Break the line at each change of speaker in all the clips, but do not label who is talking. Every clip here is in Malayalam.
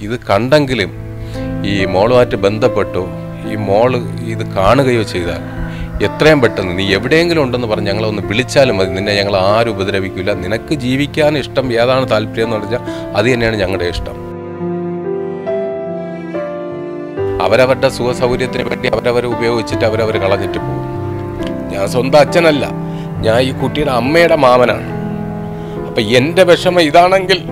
ഇത് കണ്ടെങ്കിലും ഈ മോളുമായിട്ട് ബന്ധപ്പെട്ടോ ഈ മോള് ഇത് കാണുകയോ ചെയ്താൽ എത്രയും പെട്ടെന്ന് നീ എവിടെയെങ്കിലും ഉണ്ടെന്ന് പറഞ്ഞ് ഞങ്ങളൊന്ന് വിളിച്ചാലും മതി. നിന്നെ ഞങ്ങൾ ആരും ഉപദ്രവിക്കില്ല. നിനക്ക് ജീവിക്കാൻ ഇഷ്ടം ഏതാണ് താല്പര്യം എന്ന് പറഞ്ഞാൽ അത് തന്നെയാണ് ഞങ്ങളുടെ ഇഷ്ടം. അവരവരുടെ സുഖ സൗകര്യത്തിന് വേണ്ടി അവരവർ ഉപയോഗിച്ചിട്ട് അവരവർ കളഞ്ഞിട്ട് പോകും. ഞാൻ സ്വന്തം അച്ഛനല്ല, ഞാൻ ഈ കുട്ടിയുടെ അമ്മയുടെ മാമനാണ്. അപ്പം എൻ്റെ വിഷമം ഇതാണെങ്കിൽ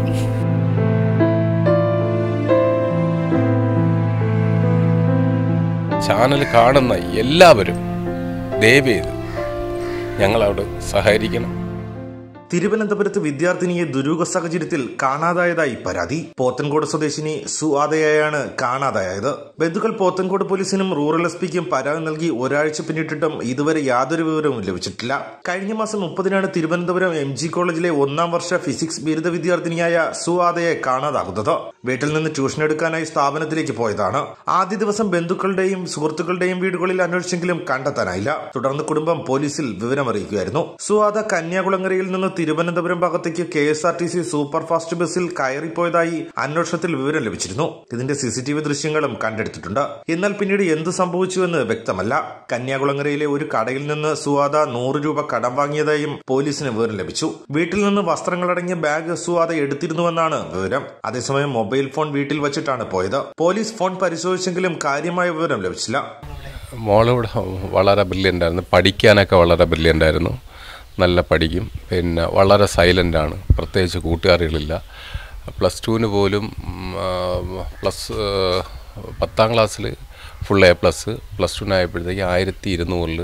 ചാനൽ കാണുന്ന എല്ലാവരും ദയവേത് ഞങ്ങളവിടെ സഹകരിക്കണം.
തിരുവനന്തപുരത്ത് വിദ്യാർത്ഥിനിയെ ദുരൂഹ സാഹചര്യത്തിൽ കാണാതായതായി പരാതി. പോത്തൻകോട് സ്വദേശിനി സുആദയാണ് കാണാതായത്. ബന്ധുക്കൾ പോത്തൻകോട് പോലീസിനും റൂറൽ എസ്.പിക്കും പരാതി നൽകി ഒരാഴ്ച പിന്നിട്ടിട്ടും ഇതുവരെ യാതൊരു വിവരവും ലഭിച്ചിട്ടില്ല. കഴിഞ്ഞ മാസം 30-നാണ് തിരുവനന്തപുരം MG കോളേജിലെ 1ാം വർഷ ഫിസിക്സ് ബിരുദ വിദ്യാർത്ഥിനിയായ സുആദയെ കാണാതാകുന്നത്. വീട്ടിൽ നിന്ന് ട്യൂഷൻ എടുക്കാനായി സ്ഥാപനത്തിലേക്ക് പോയതാണ്. ആദ്യ ദിവസം ബന്ധുക്കളുടെയും സുഹൃത്തുക്കളുടെയും വീടുകളിൽ അന്വേഷിച്ചെങ്കിലും കണ്ടെത്താനായില്ല. തുടർന്ന് കുടുംബം പോലീസിൽ വിവരമറിയിക്കുകയായിരുന്നു. സുആദ കന്യാകുളങ്ങരയിൽ നിന്ന് തിരുവനന്തപുരം ഭാഗത്തേക്ക് KSRTC സൂപ്പർ ഫാസ്റ്റ് ബസ്സിൽ കയറിപ്പോയതായി അന്വേഷണത്തിൽ വിവരം ലഭിച്ചിരുന്നു. ഇതിന്റെ CCTV ദൃശ്യങ്ങളും കണ്ടെടുത്തിട്ടുണ്ട്. എന്നാൽ പിന്നീട് എന്ത് സംഭവിച്ചുവെന്ന് വ്യക്തമല്ല. കന്യാകുളങ്ങരയിലെ ഒരു കടയിൽ നിന്ന് സുആദ 100 രൂപ കടം വാങ്ങിയതായും പോലീസിന് വിവരം ലഭിച്ചു. വീട്ടിൽ നിന്ന് വസ്ത്രങ്ങളടങ്ങിയ ബാഗ് സുആദ എടുത്തിരുന്നുവെന്നാണ് വിവരം. അതേസമയം മൊബൈൽ ഫോൺ വീട്ടിൽ വച്ചിട്ടാണ് പോയത്. പോലീസ് ഫോൺ പരിശോധിച്ചെങ്കിലും കാര്യമായ വിവരം ലഭിച്ചില്ല.
മോളിവിടെ വളരെ ബ്രില്യൻ്റ് ആയിരുന്നു. പഠിക്കാനൊക്കെ വളരെ ബ്രില്യൻ്റ് ആയിരുന്നു. നല്ല പഠിക്കും. പിന്നെ വളരെ സൈലൻ്റാണ്. പ്രത്യേകിച്ച് കൂട്ടുകാരികളില്ല. +2 പോലും +10ാം ക്ലാസ്സിൽ ഫുൾ A+. +2 ആയപ്പോഴത്തേക്ക് 1200-ൽ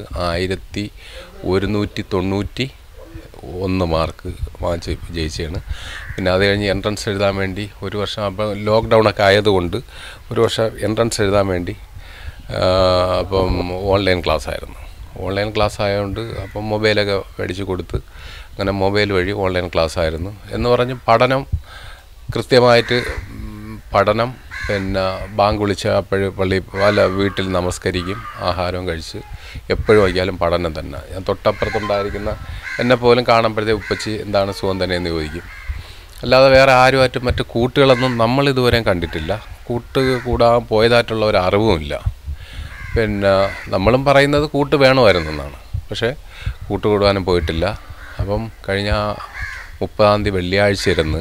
1191 മാർക്ക് വാങ്ങിച്ച് ജയിച്ചാണ്. പിന്നെ അത് കഴിഞ്ഞ് എൻട്രൻസ് എഴുതാൻ വേണ്ടി ഒരു വർഷം, അപ്പം ലോക്ക്ഡൗണൊക്കെ ആയതുകൊണ്ട് ഒരു വർഷം എൻട്രൻസ് എഴുതാൻ വേണ്ടി അപ്പം ഓൺലൈൻ ക്ലാസ് ആയിരുന്നു. ഓൺലൈൻ ക്ലാസ് ആയതുകൊണ്ട് അപ്പം മൊബൈലൊക്കെ മേടിച്ച് കൊടുത്ത് അങ്ങനെ മൊബൈൽ വഴി ഓൺലൈൻ ക്ലാസ് ആയിരുന്നു. എന്ന് പറഞ്ഞ് പഠനം കൃത്യമായിട്ട് പഠനം. പിന്നെ ബാങ്ക് വിളിച്ച വീട്ടിൽ നമസ്കരിക്കും, ആഹാരവും കഴിച്ച് എപ്പോഴും വയ്ക്കാലും പഠനം തന്നെ. ഞാൻ തൊട്ടപ്പുറത്തുണ്ടായിരിക്കുന്ന എന്നെ പോലും കാണുമ്പോഴത്തേ ഉപ്പച്ചി എന്താണ് സുഖം തന്നെയെന്ന് ചോദിക്കും. അല്ലാതെ വേറെ ആരുമായിട്ടും മറ്റ് കൂട്ടുകളൊന്നും നമ്മളിതുവരെയും കണ്ടിട്ടില്ല. കൂടാൻ പോയതായിട്ടുള്ള ഒരു അറിവുമില്ല. പിന്നെ നമ്മളും പറയുന്നത് കൂട്ട് വേണമായിരുന്നെന്നാണ്. പക്ഷേ കൂട്ടുകൂടാനും പോയിട്ടില്ല. അപ്പം കഴിഞ്ഞ 30-ാം തീയതി വെള്ളിയാഴ്ച ഇരുന്ന്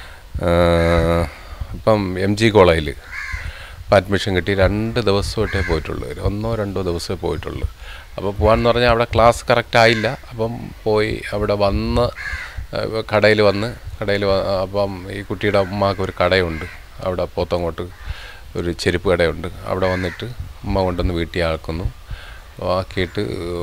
ഇപ്പം MG കോളേജിൽ അഡ്മിഷൻ കിട്ടി. 2 ദിവസമായിട്ടേ പോയിട്ടുള്ളൂ. 1-2 ദിവസമേ പോയിട്ടുള്ളൂ. അപ്പോൾ പോകാമെന്ന് പറഞ്ഞാൽ അവിടെ ക്ലാസ് കറക്റ്റായില്ല. അപ്പം പോയി അവിടെ വന്ന് കടയിൽ അപ്പം ഈ കുട്ടിയുടെ അമ്മക്ക് ഒരു കടയുണ്ട് അവിടെ, പോത്തങ്ങോട്ട് ഒരു ചെരുപ്പ് കടയുണ്ട്. അവിടെ വന്നിട്ട് ഉമ്മ കൊണ്ടുവന്ന് വീട്ടിൽ ആക്കിയിട്ട്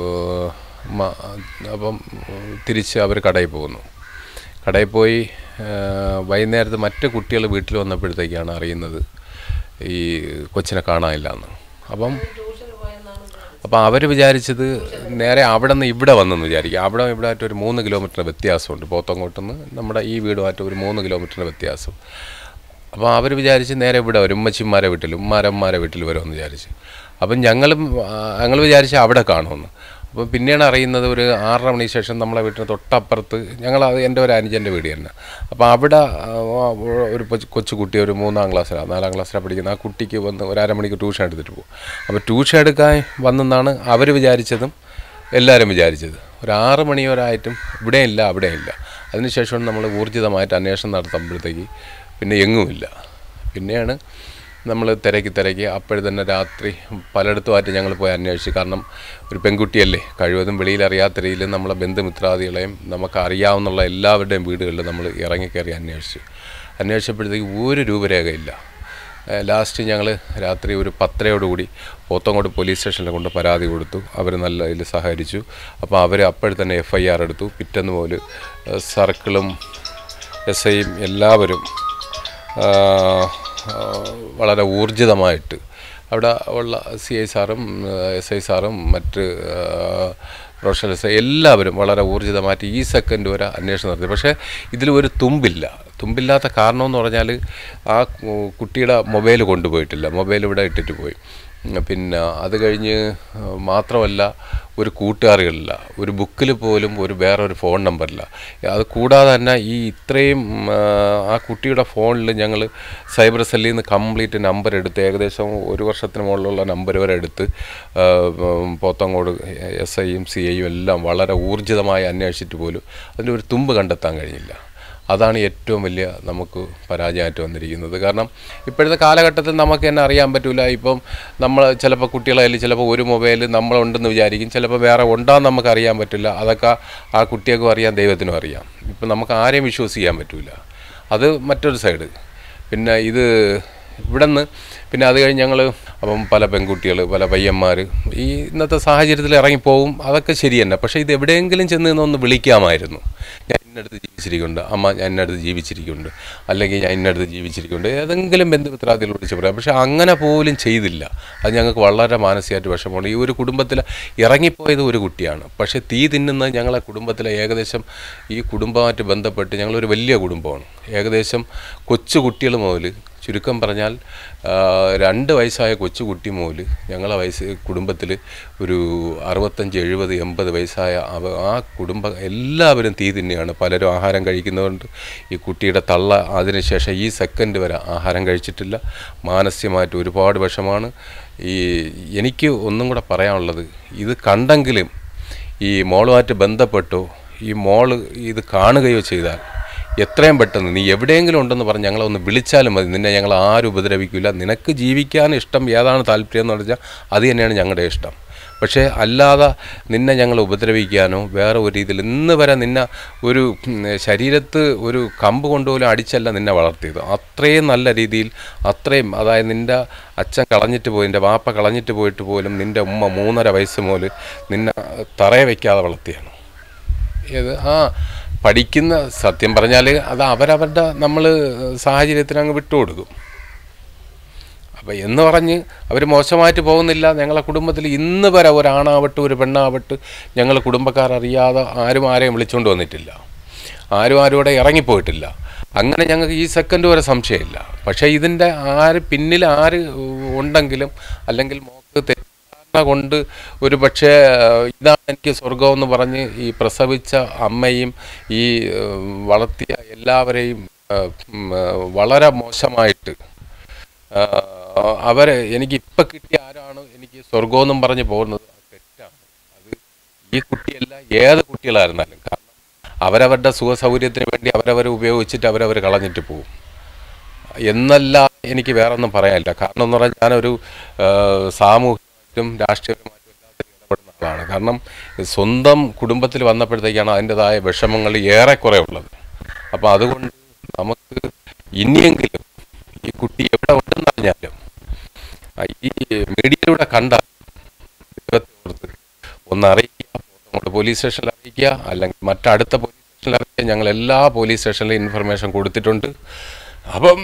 അപ്പം തിരിച്ച് അവർ കടയിൽ പോകുന്നു. കടയിൽ പോയി വൈകുന്നേരത്ത് മറ്റ് കുട്ടികൾ വീട്ടിൽ വന്നപ്പോഴത്തേക്കാണ് അറിയുന്നത് ഈ കൊച്ചിനെ കാണാനില്ല എന്ന്. അപ്പം അവർ വിചാരിച്ചത് നേരെ അവിടെ നിന്ന് ഇവിടെ വന്നെന്ന് വിചാരിക്കുക. അവിടെ ആയിട്ട് ഒരു 3 കിലോമീറ്ററിൻ്റെ വ്യത്യാസമുണ്ട്. പോത്തങ്ങോട്ടുനിന്ന് നമ്മുടെ ഈ വീടുമായിട്ട് ഒരു 3 കിലോമീറ്ററിൻ്റെ വ്യത്യാസം. അപ്പോൾ അവർ വിചാരിച്ച് നേരെ ഇവിടെ വരും, ഉമ്മച്ചിമാരെ വീട്ടിൽ വരുമെന്ന് വിചാരിച്ച്. അപ്പം ഞങ്ങൾ വിചാരിച്ച് അവിടെ കാണുമെന്ന്. അപ്പോൾ പിന്നെയാണ് അറിയുന്നത് ഒരു 6:30 മണിക്ക് ശേഷം നമ്മളെ വീട്ടിന് തൊട്ടപ്പുറത്ത് എൻ്റെ ഒരു അനുജൻ്റെ വീട് തന്നെ. അപ്പോൾ അവിടെ ഒരു കൊച്ചുകുട്ടി, ഒരു 3-ാം ക്ലാസ്സിലാണ് 4-ാം ക്ലാസ്സിലാണ് പഠിക്കുന്ന ആ കുട്ടിക്ക് വന്ന് ഒരു അരമണിക്ക് ട്യൂഷൻ എടുത്തിട്ട് പോകും. അപ്പോൾ ട്യൂഷൻ എടുക്കാൻ വന്നെന്നാണ് അവർ വിചാരിച്ചതും എല്ലാവരും വിചാരിച്ചത്. ഒരു 6 മണി വരെ ആയിട്ടും ഇവിടെയില്ല അവിടെയില്ല. അതിനുശേഷം നമ്മൾ ഊർജിതമായിട്ട് അന്വേഷണം നടത്തുമ്പോഴത്തേക്ക് പിന്നെ എങ്ങുമില്ല. പിന്നെയാണ് നമ്മൾ തിരക്കി അപ്പോഴത്തന്നെ രാത്രി പലയിടത്തുമായിട്ട് ഞങ്ങൾ പോയി അന്വേഷിച്ചു. കാരണം ഒരു പെൺകുട്ടിയല്ലേ, കഴിവതും വെളിയിലറിയാത്ത രീതിയിൽ നമ്മളെ ബന്ധുമിത്രാദികളെയും നമുക്ക് അറിയാവുന്ന എല്ലാവരുടെയും വീടുകളിൽ നമ്മൾ ഇറങ്ങിക്കയറി അന്വേഷിച്ചപ്പോഴത്തേക്ക് ഒരു രൂപരേഖയില്ല. ലാസ്റ്റ് ഞങ്ങൾ രാത്രി ഒരു 10:00 പോത്തങ്ങോട് പോലീസ് സ്റ്റേഷനിൽ കൊണ്ട് പരാതി കൊടുത്തു. അവർ നല്ല ഇതിൽ സഹകരിച്ചു. അപ്പോൾ അവർ അപ്പോഴത്തന്നെ FIR എടുത്tu. പിറ്റേന്ന് പോലും സർക്കിളും SIയും എല്ലാവരും വളരെ ഊർജിതമായിട്ട് അവിടെ ഉള്ള CI സാറും SI സാറും മറ്റ് പ്രൊഫഷണൽ SI എല്ലാവരും വളരെ ഊർജിതമായിട്ട് ഈ സെക്കൻഡ് വരെ അന്വേഷണം നടത്തി. പക്ഷേ ഇതിൽ ഒരു തുമ്പില്ലാത്ത കാരണമെന്ന് പറഞ്ഞാൽ ആ കുട്ടിയുടെ മൊബൈൽ കൊണ്ടുപോയിട്ടില്ല. മൊബൈൽ ഇവിടെ ഇട്ടിട്ട് പോയി. പിന്നെ അത് കഴിഞ്ഞ് മാത്രമല്ല ഒരു കൂട്ടുകാരികളില്ല, ഒരു ബുക്കിൽ പോലും വേറൊരു ഫോൺ നമ്പറില്ല. അത് കൂടാതെ തന്നെ ഈ ഇത്രയും ആ കുട്ടിയുടെ ഫോണിൽ ഞങ്ങൾ സൈബർ സെല്ലിൽ നിന്ന് കംപ്ലീറ്റ് നമ്പർ എടുത്ത് ഏകദേശം 1 വർഷത്തിന് മുകളിലുള്ള നമ്പർ വരെ എടുത്ത് പോത്തങ്കോട് SIയും CIയും എല്ലാം വളരെ ഊർജിതമായി അന്വേഷിച്ചിട്ട് പോലും അതിൻ്റെ ഒരു തുമ്പ് കണ്ടെത്താൻ കഴിഞ്ഞില്ല. അതാണ് ഏറ്റവും വലിയ നമുക്ക് പരാജയമായിട്ട് വന്നിരിക്കുന്നത്. കാരണം ഇപ്പോഴത്തെ കാലഘട്ടത്തിൽ നമുക്ക് തന്നെ അറിയാൻ പറ്റില്ല. ഇപ്പം നമ്മൾ ചിലപ്പോൾ കുട്ടികളായാലും ചിലപ്പോൾ ഒരു മൊബൈൽ നമ്മളുണ്ടെന്ന് വിചാരിക്കും, ചിലപ്പോൾ വേറെ ഉണ്ടാകുന്ന നമുക്ക് അറിയാൻ പറ്റില്ല. അതൊക്കെ ആ കുട്ടികൾക്കും അറിയാം, ദൈവത്തിനും അറിയാം. ഇപ്പം നമുക്ക് ആരെയും വിശ്വസിക്കാൻ പറ്റില്ല. അത് മറ്റൊരു സൈഡ്. പിന്നെ ഇത് ഇവിടെ നിന്ന് പിന്നെ അത് കഴിഞ്ഞ് ഞങ്ങൾ അപ്പം പല പെൺകുട്ടികൾ, പല പയ്യന്മാർ ഈ ഇന്നത്തെ സാഹചര്യത്തിൽ ഇറങ്ങിപ്പോവും. അതൊക്കെ ശരി തന്നെ. പക്ഷേ ഇത് എവിടെയെങ്കിലും ചെന്ന് നിന്നൊന്ന് വിളിക്കാമായിരുന്നു. ഞാൻ ഇന്നടുത്ത് ജീവിച്ചിരിക്കുന്നുണ്ട്, അമ്മ ഞാൻ ഇന്നടുത്ത് ജീവിച്ചിരിക്കുന്നുണ്ട്, അല്ലെങ്കിൽ ഞാൻ ഇന്നടുത്ത് ജീവിച്ചിരിക്കുന്നുണ്ട്, ഏതെങ്കിലും ബന്ധുമിത്രാദികൾ വിളിച്ച് പറയാം. പക്ഷേ അങ്ങനെ പോലും ചെയ്തില്ല. അത് ഞങ്ങൾക്ക് വളരെ മാനസികമായിട്ട് വിഷമമുണ്ട്. ഈ ഒരു കുടുംബത്തിൽ ഇറങ്ങിപ്പോയത് ഒരു കുട്ടിയാണ്. പക്ഷേ തീ തിന്നുന്നത് ഞങ്ങളെ കുടുംബത്തിലെ ഏകദേശം ഈ കുടുംബമായിട്ട് ബന്ധപ്പെട്ട് ഞങ്ങളൊരു വലിയ കുടുംബമാണ്. ഏകദേശം കൊച്ചു കുട്ടികൾ മുതൽ, ചുരുക്കം പറഞ്ഞാൽ 2 വയസ്സായ കൊച്ചുകുട്ടി മുതൽ ഞങ്ങളെ കുടുംബത്തിൽ ഒരു 65, 70, 80 വയസ്സായ ആ കുടുംബം എല്ലാവരും തീ തിന്നെയാണ്. പലരും ആഹാരം കഴിക്കുന്നതുകൊണ്ട് ഈ കുട്ടിയുടെ തള്ള അതിനുശേഷം ഈ സെക്കൻഡ് വരെ ആഹാരം കഴിച്ചിട്ടില്ല. മാനസികമായിട്ട് ഒരുപാട് വിഷമാണ്. എനിക്ക് ഒന്നും കൂടെ പറയാനുള്ളത്, ഇത് കണ്ടെങ്കിലും ഈ മോളുമായിട്ട് ബന്ധപ്പെട്ടോ ഈ മോള് ഇത് കാണുകയോ ചെയ്താൽ എത്രയും പെട്ടെന്ന് നീ എവിടെയെങ്കിലും ഉണ്ടെന്ന് പറഞ്ഞ് ഞങ്ങളെ ഒന്ന് വിളിച്ചാലും മതി. നിന്നെ ഞങ്ങൾ ആരും ഉപദ്രവിക്കില്ല. നിനക്ക് ജീവിക്കാൻ ഇഷ്ടം ഏതാണ് താല്പര്യം എന്ന് പറഞ്ഞാൽ അത് തന്നെയാണ് ഞങ്ങളുടെ ഇഷ്ടം. പക്ഷേ അല്ലാതെ നിന്നെ ഞങ്ങൾ ഉപദ്രവിക്കാനോ വേറെ ഒരു രീതിയിൽ ഇന്ന് വരെ നിന്നെ ഒരു ശരീരത്ത് ഒരു കമ്പ് കൊണ്ടുപോലും അടിച്ചല്ല നിന്നെ വളർത്തിയത്. അത്രയും നല്ല രീതിയിൽ, അത്രയും അതായത് നിൻ്റെ അച്ഛൻ കളഞ്ഞിട്ട് പോയി, നിൻ്റെ വാപ്പ കളഞ്ഞിട്ട് പോയിട്ട് പോലും നിൻ്റെ ഉമ്മ 3.5 വയസ്സ് മുതൽ നിന്നെ തറയെ വയ്ക്കാതെ വളർത്തിയാണ്. ഏത് പഠിക്കുന്ന സത്യം പറഞ്ഞാൽ അത് അവരവരുടെ നമ്മൾ സാഹചര്യത്തിന് അങ്ങ് വിട്ടുകൊടുക്കും. അപ്പോൾ എന്ന് പറഞ്ഞ് അവർ മോശമായിട്ട് പോകുന്നില്ല. ഞങ്ങളെ കുടുംബത്തിൽ ഇന്ന് വരെ ഒരാണാവട്ടെ ഒരു പെണ്ണാവട്ടെ ഞങ്ങൾ കുടുംബക്കാരറിയാതെ ആരും ആരെയും വിളിച്ചുകൊണ്ട് വന്നിട്ടില്ല. ആരും ആരോടെ ഇറങ്ങിപ്പോയിട്ടില്ല. അങ്ങനെ ഞങ്ങൾക്ക് ഈ സെക്കൻഡ് വരെ സംശയമില്ല. പക്ഷേ ഇതിൻ്റെ പിന്നിൽ ആര് ഉണ്ടെങ്കിലും അല്ലെങ്കിൽ മോക്ക് കൊണ്ട് ഒരു പക്ഷേ ഇതാണ് എനിക്ക് സ്വർഗമെന്ന് പറഞ്ഞ് ഈ പ്രസവിച്ച അമ്മയും ഈ വളർത്തിയ എല്ലാവരെയും വളരെ മോശമായിട്ട് അവരെ എനിക്ക് ഇപ്പം കിട്ടിയ ആരാണ് എനിക്ക് സ്വർഗമെന്നും പറഞ്ഞ് പോകുന്നത് തെറ്റാണ്. അത് ഈ കുട്ടിയല്ല, ഏത് കുട്ടികളായിരുന്നാലും. കാരണം അവരവരുടെ സുഖസൗകര്യത്തിന് വേണ്ടി അവരവരെ ഉപയോഗിച്ചിട്ട് അവരവർ കളഞ്ഞിട്ട് പോകും എന്നല്ല. എനിക്ക് വേറെ ഒന്നും പറയാനില്ല. കാരണം എന്ന് പറഞ്ഞാൽ ഞാനൊരു സാമൂഹികമായിട്ടും രാഷ്ട്രീയപരമായിട്ടും എല്ലാത്തിലും ഇടപെടുന്ന ആളാണ്. കാരണം സ്വന്തം കുടുംബത്തിൽ വന്നപ്പോഴത്തേക്കാണ് അതിൻ്റെതായ വിഷമങ്ങൾ ഏറെക്കുറെ ഉള്ളത്. അപ്പം അതുകൊണ്ട് നമുക്ക് ഇനിയെങ്കിലും ഈ കുട്ടി എവിടെ ഉണ്ടെന്ന് അറിഞ്ഞാലും ഈ മീഡിയയിലൂടെ കണ്ടാൽ ഒന്ന് അറിയിക്കുക, നമ്മുടെ പോലീസ് സ്റ്റേഷനിൽ അറിയിക്കുക, അല്ലെങ്കിൽ മറ്റടുത്ത പോലീസ് സ്റ്റേഷനിൽ അറിയിക്കുക. ഞങ്ങൾ എല്ലാ പോലീസ് സ്റ്റേഷനിലും ഇൻഫർമേഷൻ കൊടുത്തിട്ടുണ്ട്. അപ്പം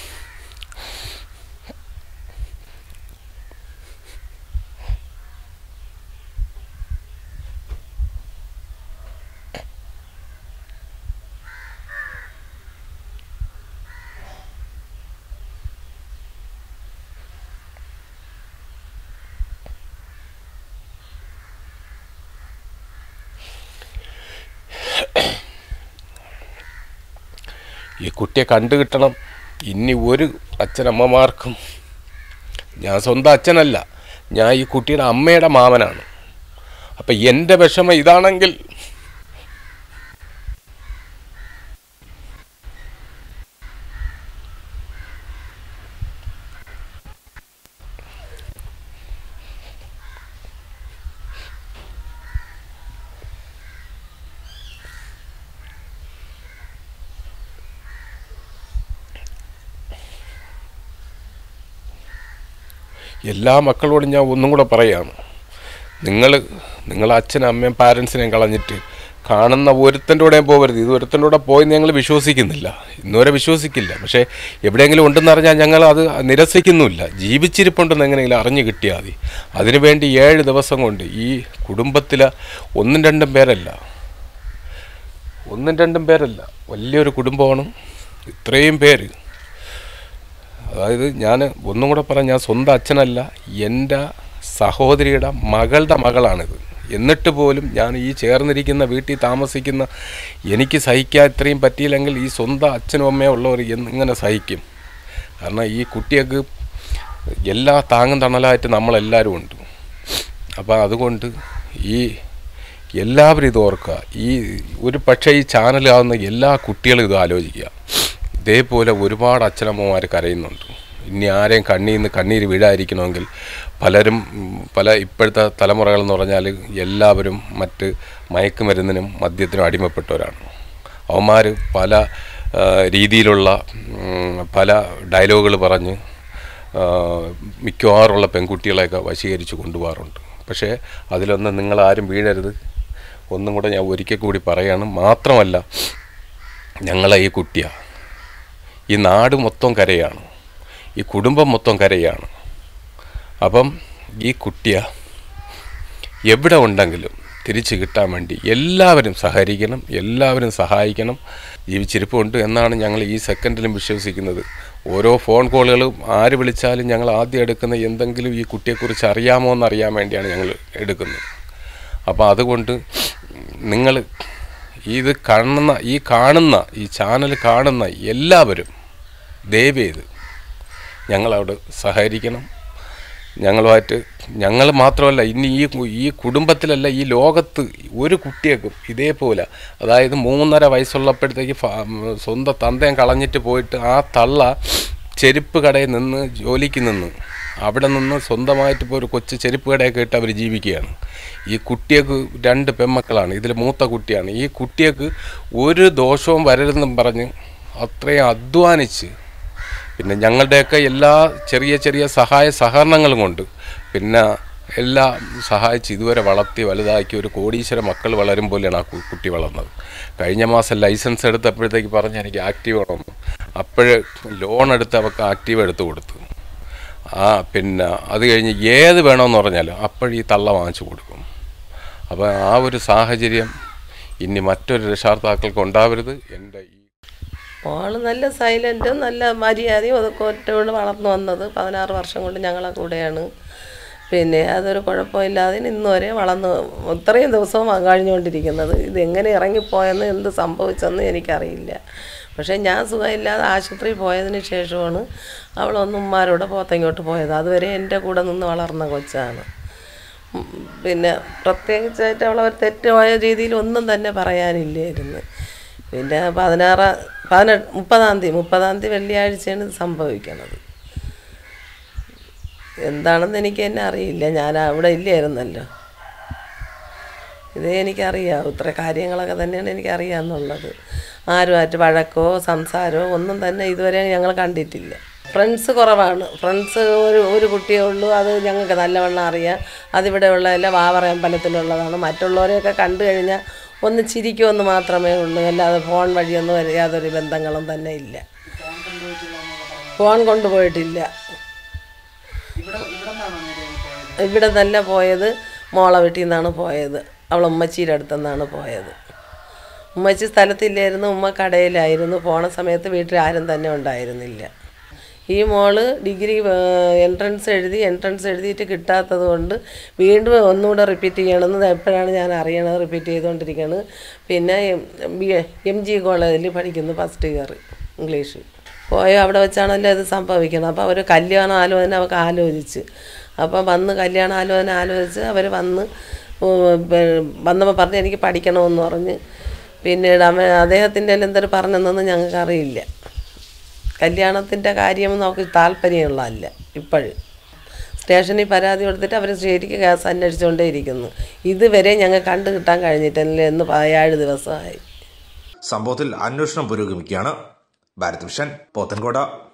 ഈ കുട്ടിയെ കണ്ടു കിട്ടണം. ഇനി ഒരു അച്ഛനമ്മമാർക്കും, ഞാൻ സ്വന്തം അച്ഛനല്ല, ഞാൻ ഈ കുട്ടിയുടെ അമ്മയുടെ മാമനാണ്. അപ്പം എൻ്റെ വിഷമം ഇതാണെങ്കിൽ എല്ലാ മക്കളോടും ഞാൻ ഒന്നും കൂടെ പറയുകയാണ്. നിങ്ങളെ അച്ഛനും അമ്മയും പാരൻസിനെയും കളഞ്ഞിട്ട് കാണുന്ന ഒരുത്തൻ്റെ കൂടെയും പോകരുത്. ഇത് ഒരുത്തൻ്റെ കൂടെ പോയി ഞങ്ങൾ വിശ്വസിക്കുന്നില്ല, ഇന്നുവരെ വിശ്വസിക്കില്ല. പക്ഷേ എവിടെയെങ്കിലും ഉണ്ടെന്ന് അറിഞ്ഞാൽ ഞങ്ങൾ അത് നിരസിക്കുന്നുമില്ല. ജീവിച്ചിരിപ്പുണ്ടെന്ന് എങ്ങനെയെങ്കിലും അറിഞ്ഞു കിട്ടിയാൽ മതി. അതിനുവേണ്ടി 7 ദിവസം കൊണ്ട് ഈ കുടുംബത്തിലെ 1-2 പേരല്ല, 1-2 പേരല്ല, വലിയൊരു കുടുംബമാണ്. ഇത്രയും പേര്, അതായത് ഞാൻ ഒന്നും കൂടെ പറയാം, ഞാൻ സ്വന്തം അച്ഛനല്ല, എൻ്റെ സഹോദരിയുടെ മകളുടെ മകളാണിത്. എന്നിട്ട് പോലും ഞാൻ ഈ ചേർന്നിരിക്കുന്ന വീട്ടിൽ താമസിക്കുന്ന എനിക്ക് സഹിക്കാൻ ഇത്രയും പറ്റിയില്ലെങ്കിൽ ഈ സ്വന്തം അച്ഛനും അമ്മയോ ഉള്ളവർ ഇങ്ങനെ സഹിക്കും. കാരണം ഈ കുട്ടികൾക്ക് എല്ലാ താങ്ങും തണലായിട്ട് നമ്മളെല്ലാവരും ഉണ്ട്. അപ്പോൾ അതുകൊണ്ട് ഈ എല്ലാവരും ഇത് ഓർക്കുക. ഈ ഒരു പക്ഷേ ഈ ചാനലാവുന്ന എല്ലാ കുട്ടികളും ഇത് ആലോചിക്കുക. ഇതേപോലെ ഒരുപാട് അച്ഛനമ്മമാർ കരയുന്നുണ്ട്. ഇനി ആരെയും കണ്ണീര് വീഴാതിരിക്കണമെങ്കിൽ പലരും ഇപ്പോഴത്തെ തലമുറകളെന്ന് പറഞ്ഞാൽ എല്ലാവരും മറ്റ് മയക്കുമരുന്നിനും മദ്യത്തിനും അടിമപ്പെട്ടവരാണ്. അവന്മാർ പല രീതിയിലുള്ള പല ഡയലോഗുകൾ പറഞ്ഞ് മിക്കവാറുള്ള പെൺകുട്ടികളെയൊക്കെ വശീകരിച്ച് കൊണ്ടുപോകാറുണ്ട്. പക്ഷേ അതിലൊന്നും നിങ്ങളാരും വീഴരുത്. ഒന്നും കൂടെ ഞാൻ ഒരിക്കൽ കൂടി പറയാണ്. മാത്രമല്ല, ഞങ്ങളെ ഈ കുട്ടിയാണ്, ഈ നാട് മൊത്തം കരയാണ്, ഈ കുടുംബം മൊത്തം കരയാണ്. അപ്പം ഈ കുട്ടിയെ എവിടെ ഉണ്ടെങ്കിലും തിരിച്ചു കിട്ടാൻ വേണ്ടി എല്ലാവരും സഹകരിക്കണം, എല്ലാവരും സഹായിക്കണം. ജീവിച്ചിരിപ്പുണ്ട് എന്നാണ് ഞങ്ങൾ ഈ സെക്കൻഡിലും വിശ്വസിക്കുന്നത്. ഓരോ ഫോൺ കോളുകളും ആര് വിളിച്ചാലും ഞങ്ങൾ ആദ്യം എടുക്കുന്ന എന്തെങ്കിലും ഈ കുട്ടിയെക്കുറിച്ച് അറിയാമോ എന്നറിയാൻ വേണ്ടിയാണ് ഞങ്ങൾ എടുക്കുന്നത്. അപ്പോൾ അതുകൊണ്ട് നിങ്ങൾ ഇത് കാണുന്ന ഈ ചാനൽ കാണുന്ന എല്ലാവരും ദയവേത് ഞങ്ങളവിടെ സഹകരിക്കണം. ഞങ്ങളുമായിട്ട് ഞങ്ങൾ മാത്രമല്ല, ഇനി ഈ കുടുംബത്തിലല്ല, ഈ ലോകത്ത് ഒരു കുട്ടിയേക്കും ഇതേപോലെ, അതായത് 3.5 വയസ്സുള്ളപ്പോഴത്തേക്ക് സ്വന്തം തന്തയും കളഞ്ഞിട്ട് പോയിട്ട് ആ തള്ള ചെരുപ്പ് കടയിൽ നിന്ന് ജോലിക്ക് നിന്ന് അവിടെ നിന്ന് സ്വന്തമായിട്ട് ഇപ്പോൾ ഒരു കൊച്ചു ചെരുപ്പ് കടയൊക്കെ ഇട്ട് അവർ ജീവിക്കുകയാണ്. ഈ കുട്ടിയേക്ക് 2 പെൺമക്കളാണ്, ഇതിൽ മൂത്ത കുട്ടിയാണ്. ഈ കുട്ടിയേക്ക് ഒരു ദോഷവും വരരുതെന്നും പറഞ്ഞ് അത്രയും അധ്വാനിച്ച്, പിന്നെ ഞങ്ങളുടെയൊക്കെ എല്ലാ ചെറിയ സഹകരണങ്ങളും കൊണ്ട് പിന്നെ എല്ലാം സഹായിച്ച് ഇതുവരെ വളർത്തി വലുതാക്കി ഒരു കോടീശ്വര മക്കൾ വളരും പോലെയാണ് ആ കുട്ടി വളർന്നത്. കഴിഞ്ഞ മാസം ലൈസൻസ് എടുത്തപ്പോഴത്തേക്ക് പറഞ്ഞ് എനിക്ക് ആക്റ്റീവ് വേണമെന്ന്. അപ്പോഴ് ലോൺ എടുത്ത് അവർക്ക് ആക്റ്റീവ് എടുത്ത് കൊടുത്തു. പിന്നെ അത് കഴിഞ്ഞ് ഏത് വേണമെന്ന് പറഞ്ഞാലും അപ്പോഴീ തള്ള വാങ്ങിച്ചു കൊടുക്കും. അപ്പോൾ ആ ഒരു സാഹചര്യം ഇനി മറ്റൊരു രക്ഷാകർത്താക്കൾക്ക് ഉണ്ടാവരുത്. എൻ്റെ
മോള് നല്ല സൈലൻറ്റും നല്ല മര്യാദയും അതൊക്കെ ഒറ്റയോട് വളർന്നു വന്നത് 16 വർഷം കൊണ്ട് ഞങ്ങളെ കൂടെയാണ്. പിന്നെ അതൊരു കുഴപ്പമില്ലാതെ ഇന്ന് വരെ വളർന്ന് ഇത്രയും ദിവസവും കഴിഞ്ഞുകൊണ്ടിരിക്കുന്നത്. ഇതെങ്ങനെ ഇറങ്ങിപ്പോയെന്ന് എന്ത് സംഭവിച്ചെന്ന് എനിക്കറിയില്ല. പക്ഷേ ഞാൻ സുഖമില്ലാതെ ആശുപത്രിയിൽ പോയതിന് ശേഷമാണ് അവളൊന്ന് ഉമ്മാരോട് പോത്തങ്ങോട്ട് പോയത്. അതുവരെ എൻ്റെ കൂടെ നിന്ന് വളർന്ന കൊച്ചാണ്. പിന്നെ പ്രത്യേകിച്ചായിട്ട് അവളെ തെറ്റായ രീതിയിൽ ഒന്നും തന്നെ പറയാനില്ലായിരുന്നു. പിന്നെ 30-ആം തീയതി വെള്ളിയാഴ്ചയാണ് ഇത് സംഭവിക്കണത്. എന്താണെന്ന് എനിക്ക് തന്നെ അറിയില്ല, ഞാൻ അവിടെ ഇല്ലായിരുന്നല്ലോ. ഇതേ എനിക്കറിയാം, ഇത്ര കാര്യങ്ങളൊക്കെ തന്നെയാണ് എനിക്കറിയാമെന്നുള്ളത്. ആരുമായിട്ട് വഴക്കോ സംസാരമോ ഒന്നും തന്നെ ഇതുവരെ ഞങ്ങൾ കണ്ടിട്ടില്ല. ഫ്രണ്ട്സ് കുറവാണ്. ഫ്രണ്ട്സ് ഒരു കുട്ടിയേ ഉള്ളൂ, അത് ഞങ്ങൾക്ക് നല്ലവണ്ണം അറിയാം. അതിവിടെ ഉള്ളതല്ല, വാവറ അമ്പലത്തിലുള്ളതാണ്. മറ്റുള്ളവരെയൊക്കെ കണ്ടു കഴിഞ്ഞാൽ ഒന്ന് ചിരിക്കുമെന്ന് മാത്രമേ ഉള്ളൂ, അല്ലാതെ ഫോൺ വഴിയൊന്നും യാതൊരു ബന്ധങ്ങളും തന്നെ ഇല്ല. ഫോൺ കൊണ്ടുപോയിട്ടില്ല. ഇവിടെ തന്നെ പോയത് മോളെ വീട്ടിൽ നിന്നാണ് പോയത്. അവൾ ഉമ്മച്ചിയുടെ അടുത്തുനിന്നാണ് പോയത്. ഉമ്മച്ചി സ്ഥലത്തില്ലായിരുന്നു, ഉമ്മ കടയിലായിരുന്നു. പോണ സമയത്ത് വീട്ടിൽ ആരും തന്നെ ഉണ്ടായിരുന്നില്ല. ഈ മോള് ഡിഗ്രി എൻട്രൻസ് എഴുതിയിട്ട് കിട്ടാത്തത് കൊണ്ട് വീണ്ടും ഒന്നുകൂടെ റിപ്പീറ്റ് ചെയ്യണമെന്ന് എപ്പോഴാണ് ഞാൻ അറിയണത്. റിപ്പീറ്റ് ചെയ്തുകൊണ്ടിരിക്കുകയാണ്. പിന്നെ MG കോളേജിൽ പഠിക്കുന്നു, ഫസ്റ്റ് ഇയർ ഇംഗ്ലീഷ്. അവിടെ വെച്ചാണല്ലോ ഇത് സംഭവിക്കണം. അപ്പോൾ അവർ കല്യാണ ആലോചന അവർക്ക് ആലോചിച്ച്, അപ്പം കല്യാണ ആലോചന ആലോചിച്ച് അവർ വന്നപ്പോൾ പറഞ്ഞ് എനിക്ക് പഠിക്കണമെന്ന് പറഞ്ഞ്. പിന്നീട് അദ്ദേഹത്തിൻ്റെ എന്തൊരു പറഞ്ഞെന്നൊന്നും ഞങ്ങൾക്ക് അറിയില്ല. കല്യാണത്തിൻ്റെ കാര്യം നമുക്ക് താല്പര്യമുള്ളതല്ല. ഇപ്പോഴും സ്റ്റേഷനിൽ പരാതി കൊടുത്തിട്ട് അവർ ശരിക്കും കേസ് അന്വേഷിച്ചുകൊണ്ടേ ഇരിക്കുന്നു. ഇതുവരെ ഞങ്ങൾ കണ്ടു കിട്ടാൻ കഴിഞ്ഞിട്ടില്ല. എന്ന് 7 ദിവസമായി.
സംഭവത്തിൽ അന്വേഷണം പുരോഗമിക്കുകയാണ്. ഭാരത് വിഷൻ, പോത്തൻകോട്.